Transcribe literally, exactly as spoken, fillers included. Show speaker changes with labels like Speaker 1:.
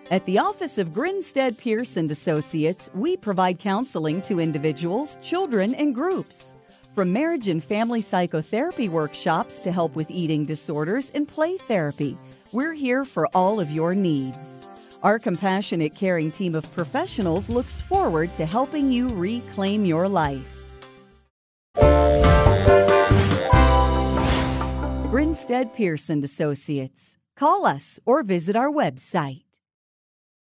Speaker 1: At the office of Grinstead, Pierce and Associates, we provide counseling to individuals, children, and groups. From marriage and family psychotherapy workshops to help with eating disorders and play therapy, we're here for all of your needs. Our compassionate, caring team of professionals looks forward to helping you reclaim your life. Grinstead, Pierce and Associates. Call us or visit our website.